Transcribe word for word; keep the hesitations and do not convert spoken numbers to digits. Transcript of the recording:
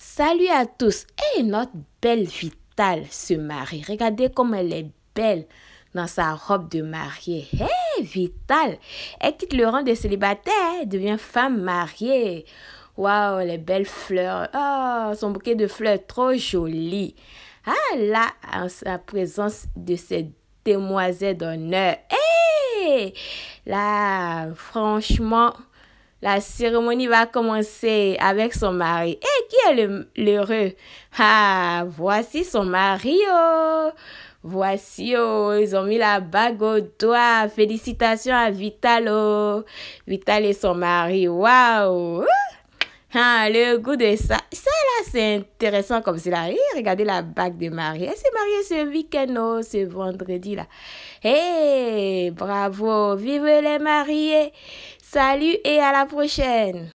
Salut à tous. Et notre belle Vitale se marie. Regardez comme elle est belle dans sa robe de mariée. Hé, Vitale, elle quitte le rang de célibataire, elle devient femme mariée. Waouh, les belles fleurs. Oh, son bouquet de fleurs trop joli. Ah là, en sa présence de cette demoiselle d'honneur. Hé, là, franchement, la cérémonie va commencer avec son mari. Et qui est le- l'heureux? Ah, voici son mari. Oh. Voici, oh, ils ont mis la bague au doigt. Félicitations à Vital. Oh. Vital et son mari. Waouh! Ah, le goût de ça. Ça là, c'est intéressant comme cela. Et regardez la bague de mariée. Elle s'est mariée ce week-end, oh, ce vendredi là. Hé, bravo. Vive les mariés. Salut et à la prochaine.